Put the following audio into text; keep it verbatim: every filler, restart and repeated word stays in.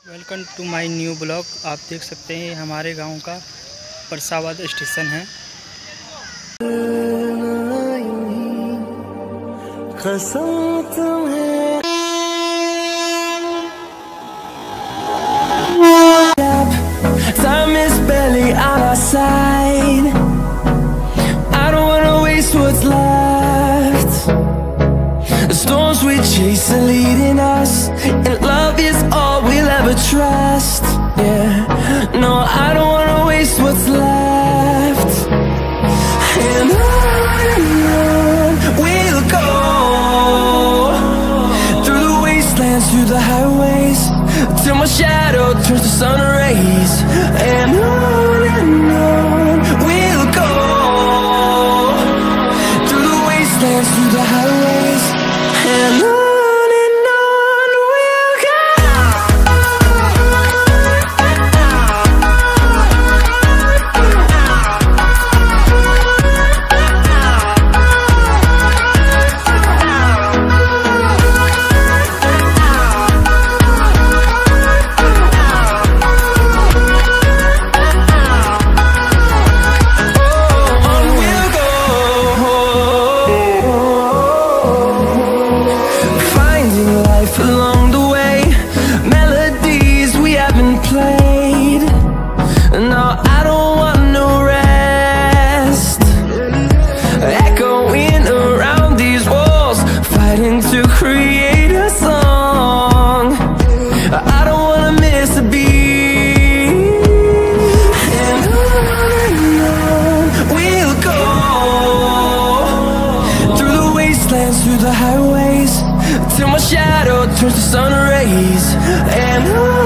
Welcome to my new blog. आप देख सकते हैं हमारे गांव का परसाबाद स्टेशन है। Time is barely on our side. I don't wanna waste what's left. The storms we chase are leading us, and love is all we'll ever trust. Yeah, no, I don't wanna waste what's left. And on and on we'll go, through the wastelands, through the highways, till my shadow turns to sun rays. And on and on we'll go, through the wastelands, through the highways, and on. Along the way, melodies we haven't played. No, I don't want no rest. Echoing around these walls, fighting to create a song. I don't wanna miss a beat. And on and on we'll go, through the wastelands, through the highways, till my shadow turns to sun rays. And on